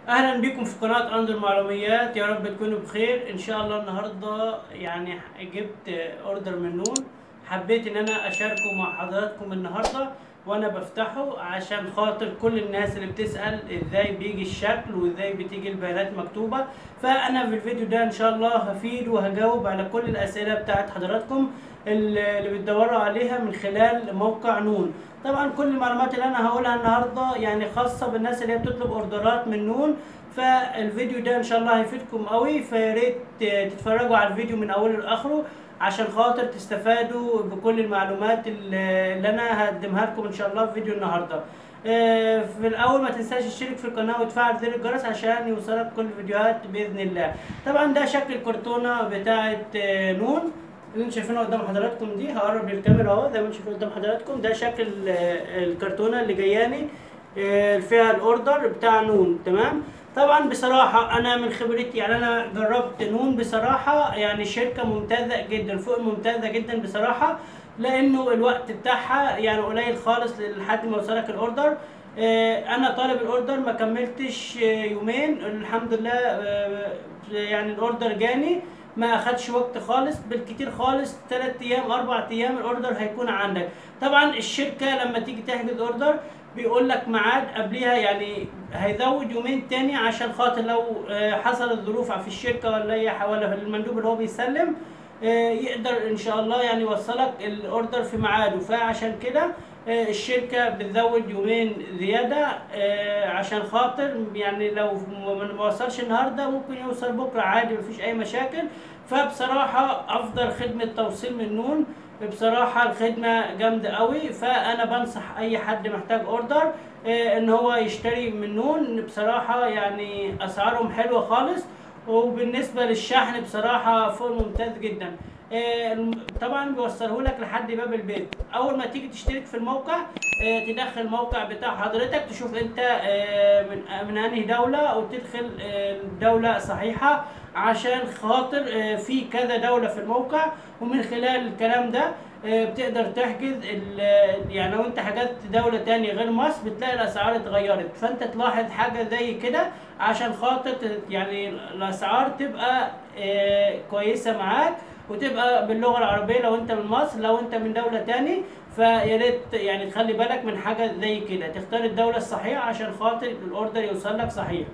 اهلا بكم في قناة اندر معلوميات. يا رب تكونوا بخير ان شاء الله. النهاردة يعني جبت اوردر من نون، حبيت ان انا اشاركه مع حضراتكم النهاردة وانا بفتحه، عشان خاطر كل الناس اللي بتسأل ازاي بيجي الشكل وازاي بتيجي البيانات مكتوبة. فانا في الفيديو ده ان شاء الله هفيد وهجاوب على كل الاسئلة بتاعت حضراتكم اللي بتدوروا عليها من خلال موقع نون. طبعا كل المعلومات اللي انا هقولها النهارده يعني خاصه بالناس اللي هي بتطلب اوردرات من نون، فالفيديو ده ان شاء الله هيفيدكم قوي. فيا ريت تتفرجوا على الفيديو من اوله لاخره عشان خاطر تستفادوا بكل المعلومات اللي انا هقدمها لكم ان شاء الله في فيديو النهارده. في الاول ما تنساش تشترك في القناه وتفعل زر الجرس عشان يوصلك كل الفيديوهات باذن الله. طبعا ده شكل الكرتونه بتاعه نون اللي انتم شايفينها قدام حضراتكم دي. هقرب للكاميرا اهو زي ما انتم شايفين قدام حضراتكم. ده شكل الكرتونه اللي جاياني فيها الاوردر بتاع نون. تمام. طبعا بصراحه انا من خبرتي يعني انا جربت نون بصراحه، يعني شركه ممتازه جدا فوق ممتازه جدا بصراحه، لانه الوقت بتاعها يعني قليل خالص لحد ما يوصلك الاوردر. انا طالب الاوردر ما كملتش يومين الحمد لله. يعني الاوردر جاني ما اخدش وقت خالص، بالكتير خالص 3 ايام 4 ايام الاوردر هيكون عندك. طبعا الشركه لما تيجي تحجز اوردر بيقول لك ميعاد قبلها، يعني هيزود يومين تاني عشان خاطر لو حصلت ظروف في الشركه ولا في المندوب اللي هو بيسلم يقدر ان شاء الله يعني يوصلك الاوردر في ميعاده. فعشان كده الشركة بتزود يومين زيادة عشان خاطر يعني لو ما وصلش النهاردة ممكن يوصل بكرة عادي مفيش أي مشاكل. فبصراحة أفضل خدمة توصيل من نون، بصراحة الخدمة جامدة قوي. فأنا بنصح أي حد محتاج أوردر إن هو يشتري من نون. بصراحة يعني أسعارهم حلوة خالص، وبالنسبة للشحن بصراحة فوق ممتاز جدا. طبعا بيوصله لك لحد باب البيت. اول ما تيجي تشترك في الموقع تدخل الموقع بتاع حضرتك، تشوف انت من انهي دولة وتدخل دولة صحيحة، عشان خاطر في كذا دولة في الموقع. ومن خلال الكلام ده بتقدر تحجز يعني لو انت حجزت دولة تانية غير مصر بتلاقي الاسعار اتغيرت. فانت تلاحظ حاجة زي كده عشان خاطر يعني الاسعار تبقى كويسة معاك وتبقى باللغه العربيه لو انت من مصر. لو انت من دوله تاني فيا ريت يعني تخلي بالك من حاجه زي كده، تختار الدوله الصحيحه عشان خاطر الاوردر يوصل لك صحيح.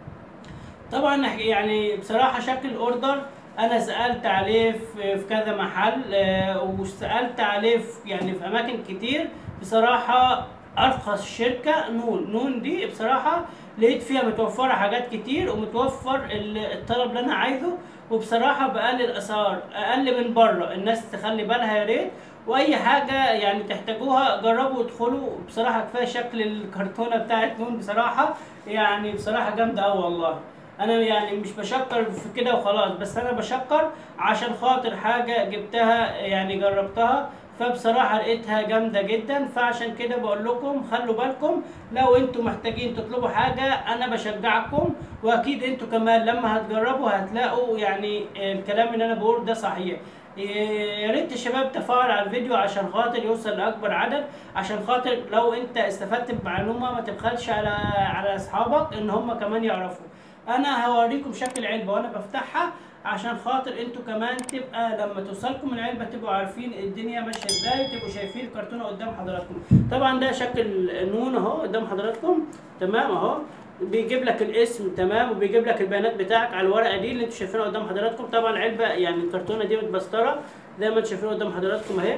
طبعا يعني بصراحه شكل الاوردر انا سالت عليه في كذا محل وسالت عليه يعني في اماكن كتير. بصراحه ارخص شركه نون دي بصراحه لقيت فيها متوفره حاجات كتير ومتوفر الطلب اللي انا عايزه، وبصراحه بقلل اسعار اقل من بره. الناس تخلي بالها يا ريت، واي حاجه يعني تحتاجوها جربوا ادخلوا. بصراحه كفايه شكل الكرتونه بتاعت نون بصراحه يعني بصراحه جامده قوي والله. انا يعني مش بشكر في كده وخلاص، بس انا بشكر عشان خاطر حاجه جبتها يعني جربتها فبصراحة لقيتها جامدة جدا. فعشان كده بقول لكم خلوا بالكم لو انتوا محتاجين تطلبوا حاجة انا بشجعكم، واكيد انتوا كمان لما هتجربوا هتلاقوا يعني الكلام اللي انا بقوله ده صحيح. يا ريت الشباب تفاعل على الفيديو عشان خاطر يوصل لاكبر عدد، عشان خاطر لو انت استفدت بمعلومة ما تبخلش على اصحابك ان هم كمان يعرفوا. انا هوريكم شكل علبة وانا بفتحها عشان خاطر انتوا كمان تبقى لما توصلكم العلبه تبقوا عارفين الدنيا ماشيه ازاي، تبقوا شايفين الكرتونه قدام حضراتكم. طبعا ده شكل نون اهو قدام حضراتكم. تمام اهو بيجيب لك الاسم تمام، وبيجيب لك البيانات بتاعك على الورقه دي اللي انتوا شايفينها قدام حضراتكم. طبعا العلبه يعني الكرتونه دي متبسطره زي ما انتوا شايفين قدام حضراتكم اهي،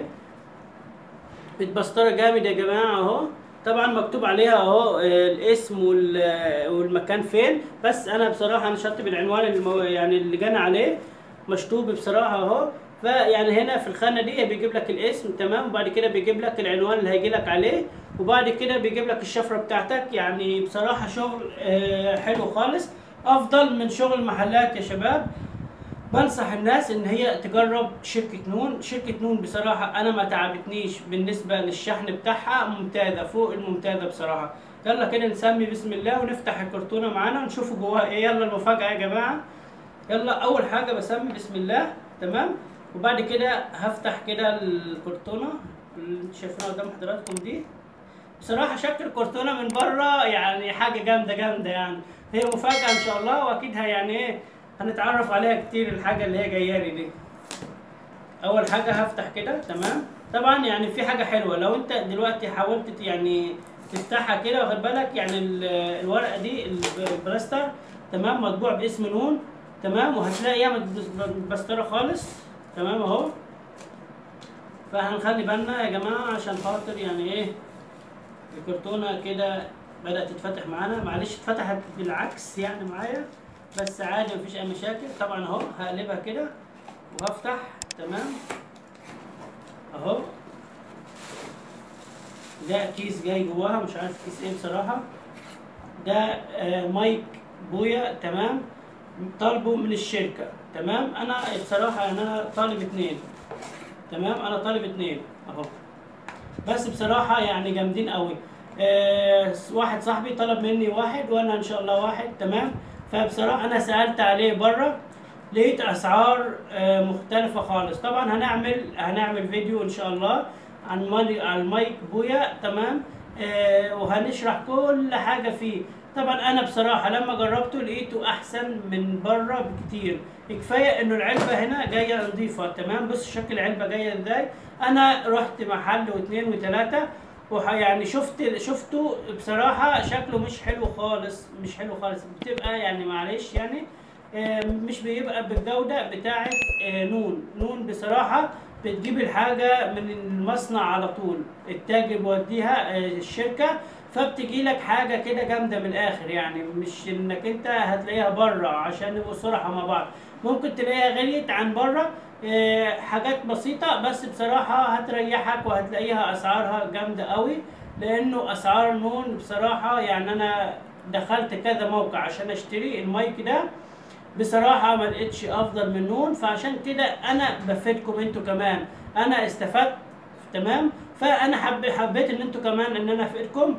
متبسطره جامد يا جماعه اهو. طبعا مكتوب عليها اهو الاسم والمكان فين، بس انا بصراحه انا شطب العنوان يعني اللي جانا عليه مشطوب بصراحه اهو. فيعني هنا في الخانه دي بيجيب لك الاسم تمام، وبعد كده بيجيب لك العنوان اللي هيجي لك عليه، وبعد كده بيجيب لك الشفره بتاعتك. يعني بصراحه شغل حلو خالص، افضل من شغل المحلات يا شباب. بنصح الناس ان هي تجرب شركة نون. شركة نون بصراحة انا ما تعبتنيش بالنسبة للشحن بتاعها، ممتازة فوق الممتازة بصراحة. يلا كده نسمي بسم الله ونفتح الكرتونة معانا ونشوف جواها ايه. يلا المفاجأة يا جماعة. يلا اول حاجة بسمي بسم الله تمام، وبعد كده هفتح كده الكرتونة اللي انتوا شايفينها قدام حضراتكم دي. بصراحه شكل الكرتونه من بره يعني حاجه جامده جامده يعني. هي مفاجاه ان شاء الله، واكيد يعني ايه هنتعرف عليها كتير الحاجه اللي هي جايه لي دي. اول حاجه هفتح كده تمام. طبعا يعني في حاجه حلوه لو انت دلوقتي حاولت يعني تفتحها كده، واخد بالك يعني الورقه دي البلاستر تمام مطبوع باسم نون تمام، وهتلاقيها متبستره خالص تمام اهو. فهنخلي بالنا يا جماعه عشان خاطر يعني ايه الكرتونه كده بدات تتفتح معانا. معلش اتفتحت بالعكس يعني معايا، بس عادي مفيش اي مشاكل. طبعا اهو هقلبها كده وهفتح تمام اهو. ده كيس جاي جواها، مش عارف كيس ايه بصراحه. ده مايك بويا تمام، طالبه من الشركه تمام. انا بصراحه يعني انا طالب 2 تمام، انا طالب 2 اهو. بس بصراحه يعني جامدين قوي. واحد صاحبي طلب مني 1 وانا ان شاء الله 1 تمام. فبصراحه انا سالت عليه بره، لقيت اسعار مختلفه خالص. طبعا هنعمل فيديو ان شاء الله عن المايك بويا تمام. وهنشرح كل حاجه فيه. طبعا انا بصراحه لما جربته لقيته احسن من بره بكتير. كفايه انه العلبه هنا جايه نظيفه تمام. بص شكل العلبه جايه ازاي. انا رحت محل واثنين وثلاثه يعني شفته بصراحه شكله مش حلو خالص، مش حلو خالص. بتبقى يعني معلش يعني مش بيبقى بالجودة بتاعة نون بصراحة. بتجيب الحاجة من المصنع على طول، التاجر بيوديها الشركة، فبتجي لك حاجة كده جامدة من الآخر يعني. مش إنك أنت هتلاقيها بره، عشان نبقوا صراحة مع بعض. ممكن تلاقيها غليت عن بره حاجات بسيطة، بس بصراحة هتريحك وهتلاقيها أسعارها جامدة قوي. لأنه أسعار نون بصراحة يعني أنا دخلت كذا موقع عشان أشتري المايك ده، بصراحة ما لقيتش أفضل من نون. فعشان كده أنا بفيدكم أنتوا كمان، أنا استفدت تمام. فأنا حبيت إن أنتوا كمان إن أنا أفيدكم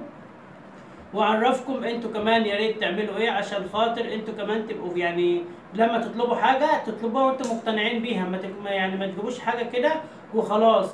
وأعرفكم أنتوا كمان يا ريت تعملوا إيه، عشان خاطر أنتوا كمان تبقوا يعني لما تطلبوا حاجة تطلبوها وأنتوا مقتنعين بيها. يعني ما تجيبوش حاجة كده وخلاص.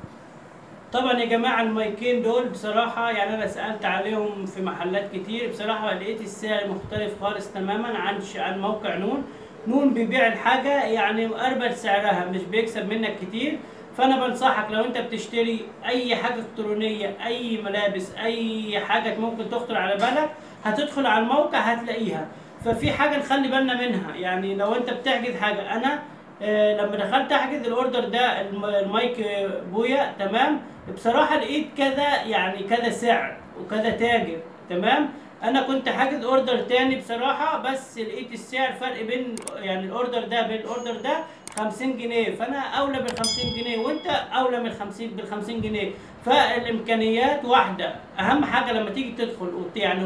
طبعا يا جماعه المايكين دول بصراحه يعني انا سالت عليهم في محلات كتير، بصراحه لقيت السعر مختلف خالص تماما عن موقع نون بيبيع الحاجه يعني مقربل سعرها، مش بيكسب منك كتير. فانا بنصحك لو انت بتشتري اي حاجه الكترونيه، اي ملابس، اي حاجه ممكن تخطر على بالك، هتدخل على الموقع هتلاقيها. ففي حاجه نخلي بالنا منها يعني لو انت بتحجز حاجه. انا لما دخلت احجز الاوردر ده المايك بويا تمام، بصراحه لقيت كذا يعني كذا سعر وكذا تاجر تمام. انا كنت حاجز اوردر تاني بصراحه، بس لقيت السعر فرق بين يعني الاوردر ده بين الاوردر ده 50 جنيه. فانا اولى بال 50 جنيه وانت اولى من 50 بال 50 جنيه. فالامكانيات واحده. اهم حاجه لما تيجي تدخل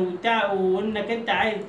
وانك انت عايز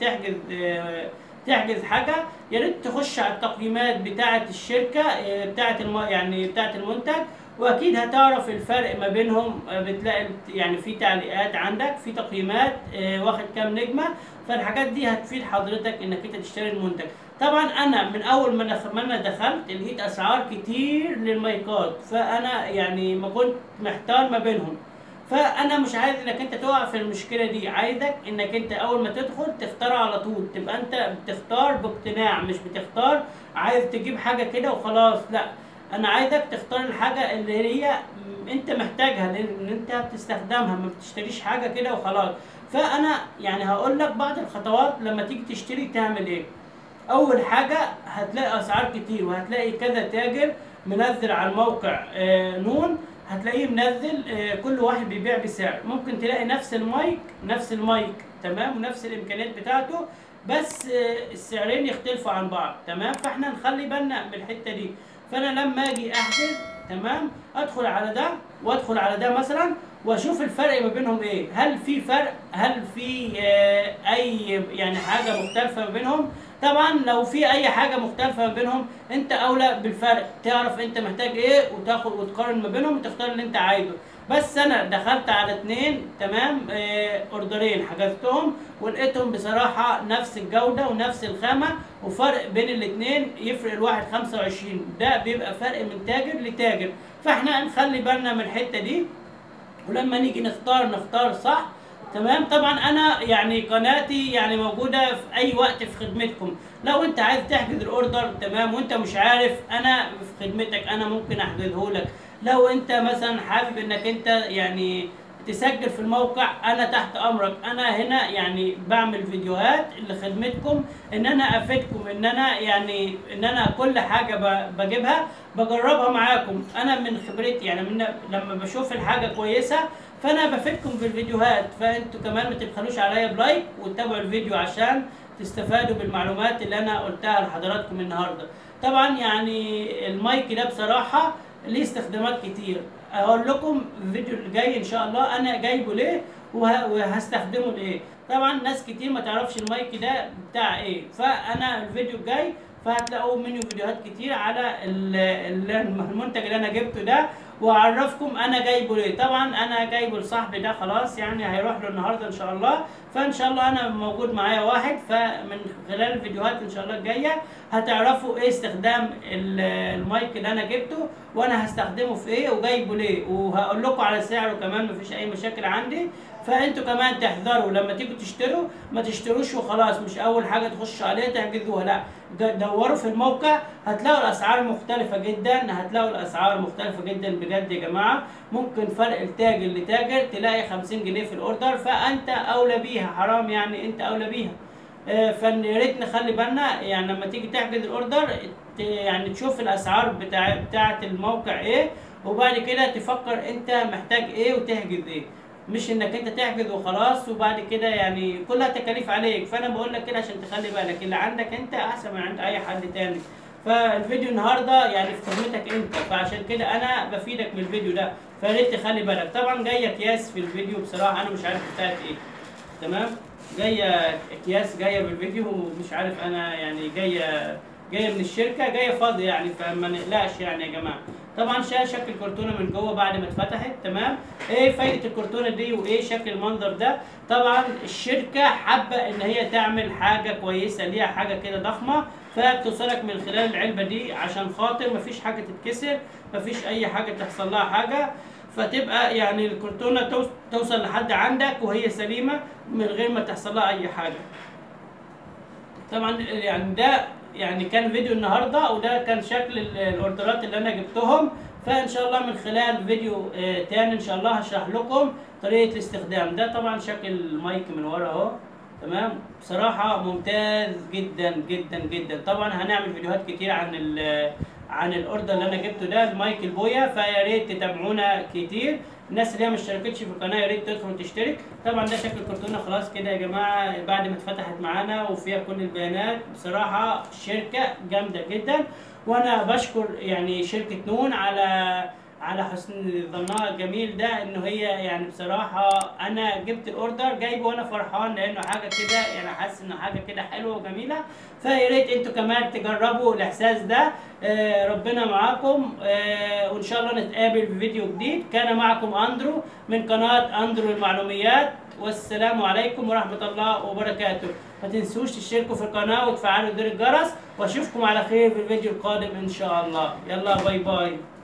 تحجز حاجه، يا ريت تخش على التقييمات بتاعه الشركه يعني بتاعه المنتج، واكيد هتعرف الفرق ما بينهم. بتلاقي يعني في تعليقات عندك، في تقييمات واخد كام نجمه. فالحاجات دي هتفيد حضرتك انك انت تشتري المنتج. طبعا انا من اول ما انا دخلت لقيت اسعار كتير للمايكات، فانا يعني ما كنت محتار ما بينهم. فانا مش عايز انك انت تقع في المشكله دي، عايزك انك انت اول ما تدخل تختار على طول، تبقى انت بتختار باقتناع، مش بتختار عايز تجيب حاجه كده وخلاص. لا، انا عايزك تختار الحاجه اللي هي انت محتاجها، لان انت بتستخدمها، ما بتشتريش حاجه كده وخلاص. فانا يعني هقول لك بعض الخطوات لما تيجي تشتري تعمل ايه. اول حاجه هتلاقي اسعار كتير، وهتلاقي كذا تاجر منزل على الموقع نون، هتلاقيه منزل كل واحد بيبيع بسعر. ممكن تلاقي نفس المايك تمام ونفس الامكانيات بتاعته، بس السعرين يختلفوا عن بعض تمام. فاحنا نخلي بالنا من الحته دي. فانا لما اجي احجز تمام ادخل على ده وادخل على ده مثلا، واشوف الفرق ما بينهم ايه. هل في فرق؟ هل في اي يعني حاجه مختلفه ما بينهم؟ طبعا لو في اي حاجه مختلفه ما بينهم انت اولى بالفرق، تعرف انت محتاج ايه وتاخد وتقارن ما بينهم وتختار اللي انت عايزه. بس انا دخلت على 2 تمام اوردرين حجزتهم، ولقيتهم بصراحه نفس الجوده ونفس الخامه، وفرق بين الاثنين يفرق الواحد 25. ده بيبقى فرق من تاجر لتاجر. فاحنا نخلي بالنا من الحته دي، ولما نيجي نختار صح. تمام. طبعا انا يعني قناتي يعني موجوده في اي وقت في خدمتكم. لو انت عايز تحجز الاوردر تمام وانت مش عارف، انا في خدمتك، انا ممكن احجزه لك. لو انت مثلا حابب انك انت يعني تسجل في الموقع، انا تحت امرك. انا هنا يعني بعمل فيديوهات لخدمتكم، ان انا افيدكم، ان انا يعني ان انا كل حاجه بجيبها بجربها معاكم. انا من خبرتي يعني لما بشوف الحاجه كويسه فانا بفيدكم في الفيديوهات. فانتوا كمان ما تبخلوش عليا بلايك وتتابعوا الفيديو عشان تستفادوا بالمعلومات اللي انا قلتها لحضراتكم النهارده. طبعا يعني المايك ده بصراحه ليه استخدامات كتير. اقول لكم الفيديو اللي جاي ان شاء الله انا جايبه ليه وهستخدمه لايه. طبعا ناس كتير ما تعرفش المايك ده بتاع ايه، فانا الفيديو الجاي فهتلاقوا منه فيديوهات كتير على المنتج اللي انا جبته ده، واعرفكم انا جايبه ليه. طبعا انا جايبه لصاحبي ده خلاص، يعني هيروح له النهارده ان شاء الله. فان شاء الله انا موجود معايا واحد، فمن خلال الفيديوهات ان شاء الله الجايه هتعرفوا ايه استخدام المايك اللي انا جبته، وانا هستخدمه في ايه وجايبه ليه، وهقول لكم على سعره كمان، مفيش اي مشاكل عندي. فانتوا كمان تحذروا لما تيجوا تشتروا، ما تشتروش وخلاص، مش اول حاجه تخشوا عليها تحجزوها، لا، دوروا في الموقع هتلاقوا الاسعار مختلفه جدا، هتلاقوا الاسعار مختلفه جدا بجد يا جماعه. ممكن فرق التاجر لتاجر تلاقي 50 جنيه في الاوردر، فانت اولى بيها، حرام يعني انت اولى بيها. فيا ريت نخلي بالنا يعني لما تيجي تحجز الاوردر يعني تشوف الاسعار بتاعه الموقع ايه، وبعد كده تفكر انت محتاج ايه وتحجز ايه، مش انك انت تحجز وخلاص وبعد كده يعني كلها تكاليف عليك. فانا بقول لك كده عشان تخلي بالك، اللي عندك انت احسن من عند اي حد تاني. فالفيديو النهارده يعني في خدمتك انت، فعشان كده انا بفيدك من الفيديو ده، فيا ريت تخلي بالك. طبعا جايه اكياس في الفيديو بصراحه انا مش عارف بتاعت ايه. تمام. جايه اكياس جايه بالفيديو ومش عارف انا يعني جايه من الشركه، جايه فاضيه يعني، فما نقلقش يعني يا جماعه. طبعا شكل الكرتونه من جوه بعد ما اتفتحت. تمام. ايه فايده الكرتونه دي وايه شكل المنظر ده؟ طبعا الشركه حابه ان هي تعمل حاجه كويسه ليها، حاجه كده ضخمه، فبتوصلك من خلال العلبه دي عشان خاطر مفيش حاجه تتكسر، مفيش اي حاجه تحصل لها حاجه، فتبقى يعني الكرتونه توصل لحد عندك وهي سليمه من غير ما تحصل لها اي حاجه. طبعا يعني ده يعني كان فيديو النهارده، وده كان شكل الاوردرات اللي انا جبتهم. فان شاء الله من خلال فيديو تاني ان شاء الله هشرح لكم طريقه الاستخدام. ده طبعا شكل المايك من ورا اهو. تمام. بصراحه ممتاز جدا جدا جدا. طبعا هنعمل فيديوهات كتير عن الاوردر اللي انا جبته ده، المايك البويا، فيا ريت تتابعونا كتير. الناس اللي هي ما اشتركتش في القناه يا ريت تدخل تشترك. طبعا ده شكل الكرتونه خلاص كده يا جماعه بعد ما اتفتحت معانا وفيها كل البيانات. بصراحه شركه جامده جدا، وانا بشكر يعني شركه نون على حسن ظنها الجميل ده، انه هي يعني بصراحه انا جبت الاوردر جايبه وانا فرحان، لانه حاجه كده يعني حاسس انه حاجه كده حلوه وجميله. فيا ريت انتوا كمان تجربوا الاحساس ده. ربنا معاكم، وان شاء الله نتقابل في فيديو جديد. كان معكم اندرو من قناه اندرو المعلوميات، والسلام عليكم ورحمه الله وبركاته. ما تنسوش تشتركوا في القناه وتفعلوا زر الجرس، واشوفكم على خير في الفيديو القادم ان شاء الله. يلا باي باي.